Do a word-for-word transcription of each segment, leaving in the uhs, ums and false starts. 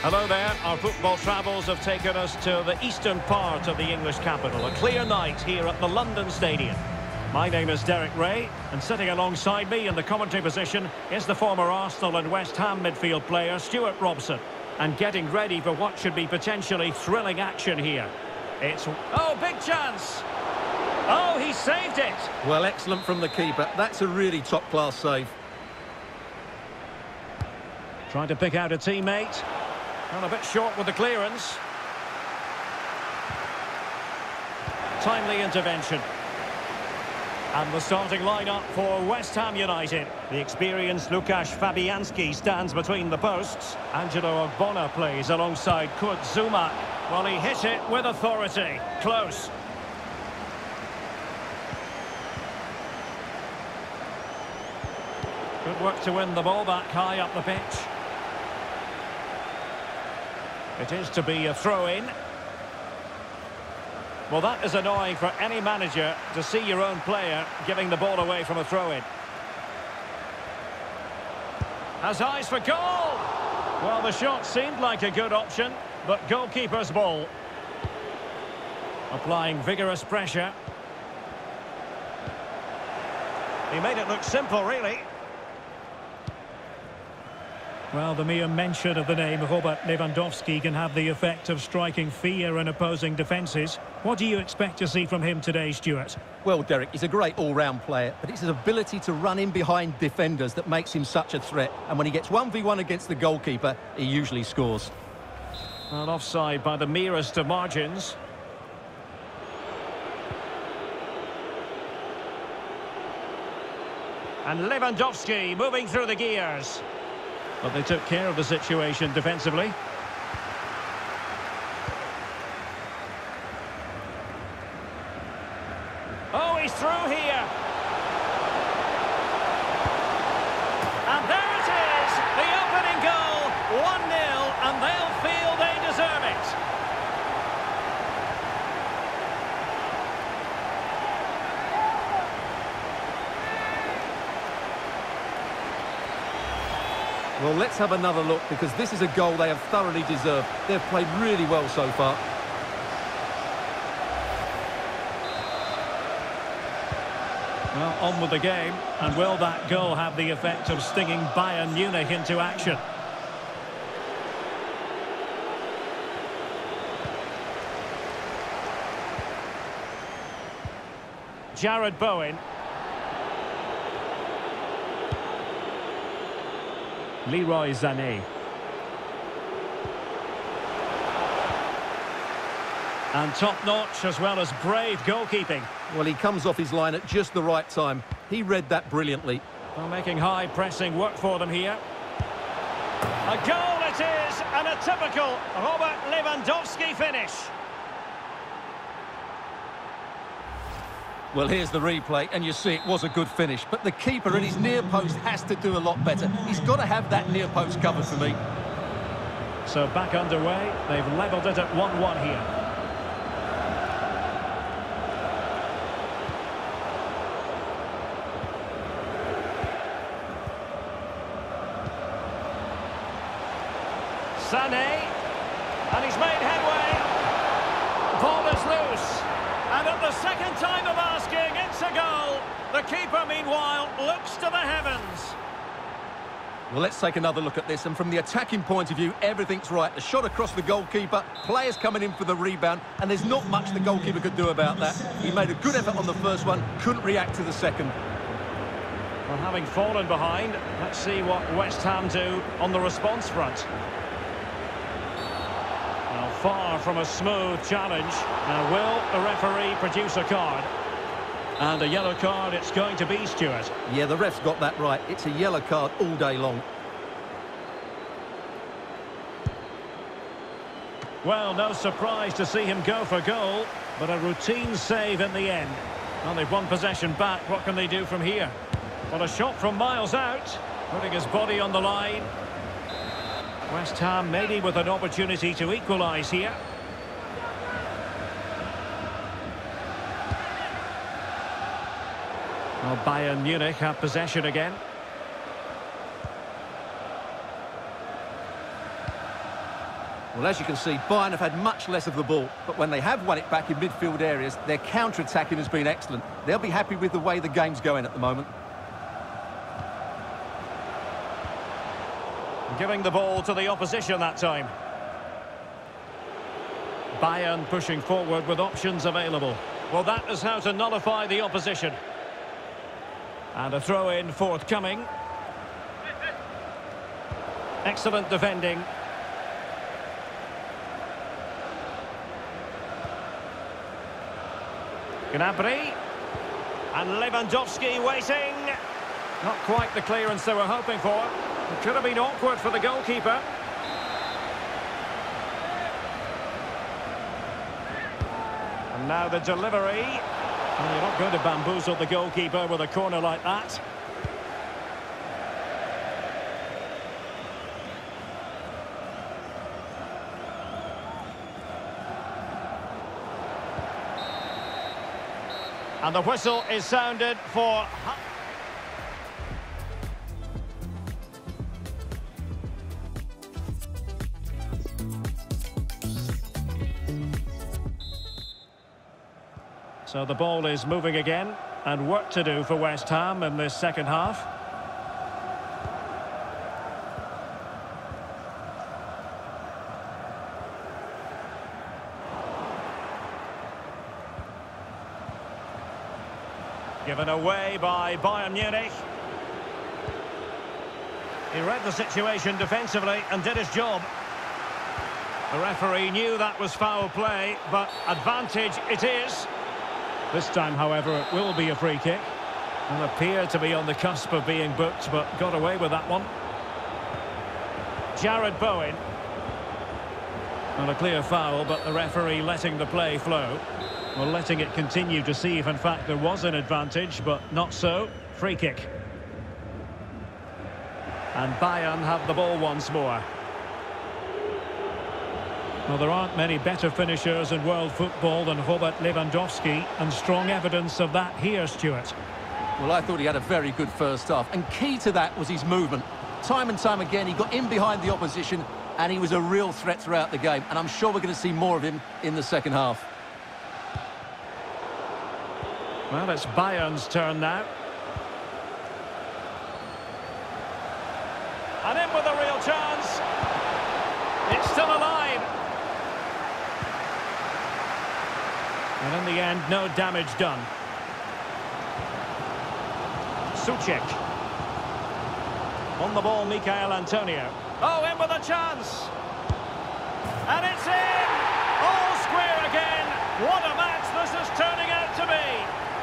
Hello there. Our football travels have taken us to the eastern part of the English capital. A clear night here at the London Stadium. My name is Derek Ray, and sitting alongside me in the commentary position is the former Arsenal and West Ham midfield player Stuart Robson. And getting ready for what should be potentially thrilling action here. It's... Oh, big chance! Oh, he saved it! Well, excellent from the keeper. That's a really top-class save. Trying to pick out a teammate. And a bit short with the clearance. Timely intervention. And the starting lineup for West Ham United. The experienced Łukasz Fabianski stands between the posts. Angelo Ogbonna plays alongside Kurt Zuma. Well, he hit it with authority. Close. Good work to win the ball back high up the pitch. It is to be a throw-in. Well, that is annoying for any manager to see your own player giving the ball away from a throw-in. Has eyes for goal! Well, the shot seemed like a good option, but goalkeeper's ball. Applying vigorous pressure. He made it look simple, really. Well, the mere mention of the name of Robert Lewandowski can have the effect of striking fear in opposing defences. What do you expect to see from him today, Stuart? Well, Derek, he's a great all-round player, but it's his ability to run in behind defenders that makes him such a threat. And when he gets one v one against the goalkeeper, he usually scores. Well, offside by the merest of margins. And Lewandowski moving through the gears. But they took care of the situation defensively. Oh, he's through here. And there it is, the opening goal, one nil, and they'll feel they deserve it. Well, let's have another look, because this is a goal they have thoroughly deserved. They've played really well so far. Well, on with the game, and will that goal have the effect of stinging Bayern Munich into action? Jarrod Bowen. Leroy Sané. And top-notch as well as brave goalkeeping. Well, he comes off his line at just the right time. He read that brilliantly. Well, making high pressing work for them here. A goal it is, and a typical Robert Lewandowski finish. Well, here's the replay, and you see it was a good finish. But the keeper at his near post has to do a lot better. He's got to have that near post covered for me. So back underway. They've levelled it at one one here. Sané. And he's made headway. Ball is loose. And at the second time of asking, it's a goal. The keeper, meanwhile, looks to the heavens. Well, let's take another look at this. And from the attacking point of view, everything's right. The shot across the goalkeeper, players coming in for the rebound, and there's not much the goalkeeper could do about that. He made a good effort on the first one, couldn't react to the second. Well, having fallen behind, let's see what West Ham do on the response front. Far from a smooth challenge. Now, will the referee produce a card? And a yellow card it's going to be, Stuart. Yeah, the ref's got that right. It's a yellow card all day long. Well, no surprise to see him go for goal, but a routine save in the end. Well, they've won possession back. What can they do from here? Well, a shot from miles out, putting his body on the line. West Ham maybe with an opportunity to equalise here. Well, Bayern Munich have possession again. Well, as you can see, Bayern have had much less of the ball, but when they have won it back in midfield areas, their counter-attacking has been excellent. They'll be happy with the way the game's going at the moment. Giving the ball to the opposition that time. Bayern pushing forward with options available. Well, that is how to nullify the opposition. And a throw-in forthcoming. Excellent defending. Gnabry. And Lewandowski waiting. Not quite the clearance they were hoping for. It could have been awkward for the goalkeeper. And now the delivery. Well, you're not going to bamboozle the goalkeeper with a corner like that. And the whistle is sounded for... So the ball is moving again, and work to do for West Ham in this second half. Given away by Bayern Munich. He read the situation defensively and did his job. The referee knew that was foul play, but advantage it is. This time, however, it will be a free kick. And appeared to be on the cusp of being booked, but got away with that one. Jared Bowen. Not a clear foul, but the referee letting the play flow. Well, letting it continue to see if, in fact, there was an advantage, but not so. Free kick. And Bayern have the ball once more. Well, there aren't many better finishers in world football than Robert Lewandowski, and strong evidence of that here, Stuart. Well, I thought he had a very good first half, and key to that was his movement. Time and time again, he got in behind the opposition, and he was a real threat throughout the game, and I'm sure we're going to see more of him in the second half. Well, it's Bayern's turn now. And in with a real chance. It's still alive. And in the end, no damage done. Souček. On the ball, Michail Antonio. Oh, in with a chance. And it's in! All square again. What a match this is turning out to be.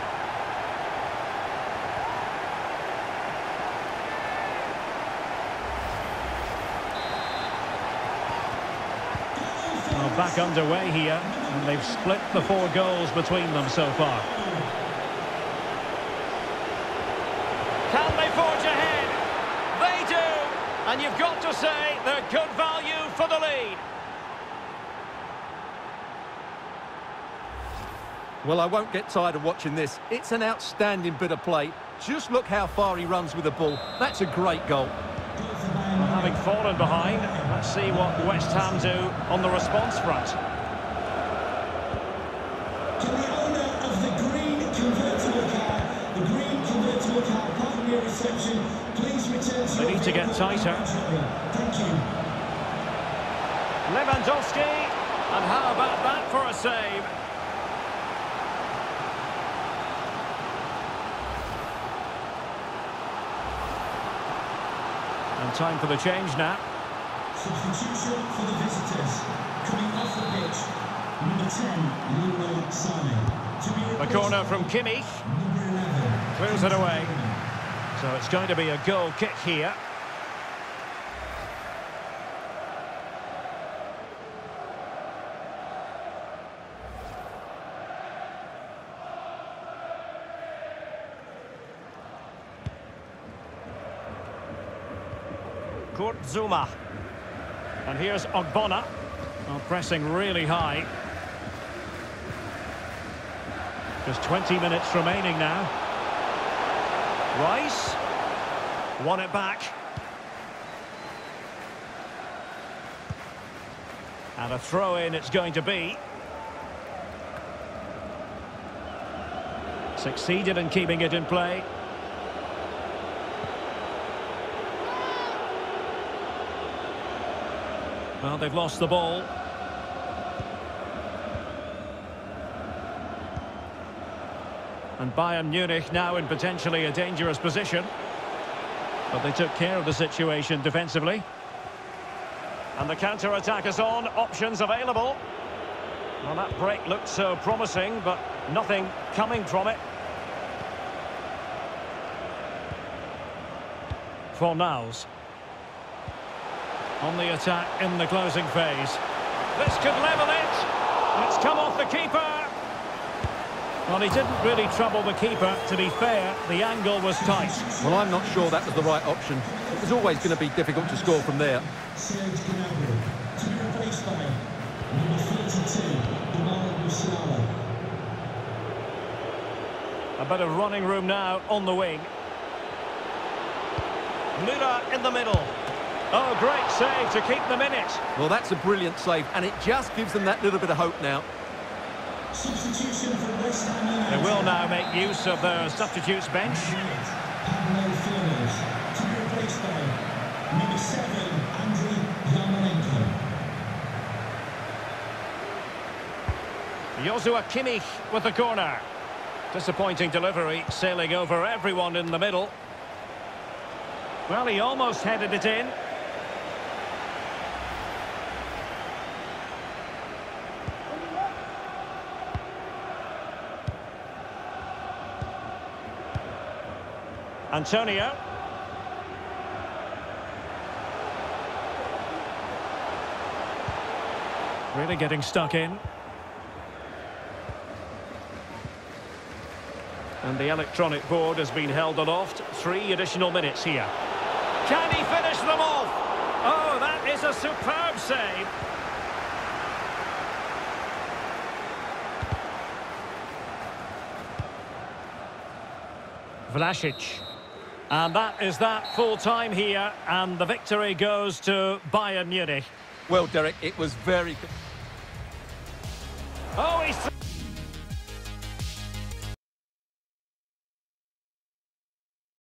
Well, back underway here, and they've split the four goals between them so far. Can they forge ahead? They do! And you've got to say they're good value for the lead. Well, I won't get tired of watching this. It's an outstanding bit of play. Just look how far he runs with the ball. That's a great goal. Well, having fallen behind, let's see what West Ham do on the response front. Can the owner of the green convertible car, the green convertible car, pardon your reception, please return to... They need to get tighter. Thank you. Lewandowski, and how about that for a save? And time for the change now. Substitution for the visitors. Coming off the pitch, number ten, Leroy Sané. The corner from Kimmich. Number eleven. Clears it away. So it's going to be a goal kick here. Kurt Zouma. And here's Ogbonna. Well, pressing really high. Just twenty minutes remaining now. Rice. Won it back. And a throw-in it's going to be. Succeeded in keeping it in play. Well, they've lost the ball. And Bayern Munich now in potentially a dangerous position. But they took care of the situation defensively. And the counter-attack is on, options available. Well, that break looked so promising, but nothing coming from it. Fornals. On the attack in the closing phase. This could level it. It's come off the keeper. Well, he didn't really trouble the keeper. To be fair, the angle was tight. Well, I'm not sure that was the right option. It was always going to be difficult to score from there. Serge Gnabry, to be replaced by number thirty-two, Jamal Musiala. A bit of running room now on the wing. Müller in the middle. Oh, great save to keep them in it. Well, that's a brilliant save, and it just gives them that little bit of hope now. Substitution for West Ham United. They will now make use of their substitutes bench. Pablo Flores, to be replaced by number seven, Andriy Yarmolenko. Joshua Kimmich with the corner. Disappointing delivery, sailing over everyone in the middle. Well, he almost headed it in. Antonio. Really getting stuck in. And the electronic board has been held aloft. Three additional minutes here. Can he finish them off? Oh, that is a superb save. Vlasic. And that is that full time here, and the victory goes to Bayern Munich. Well, Derek, it was very... Oh, he's...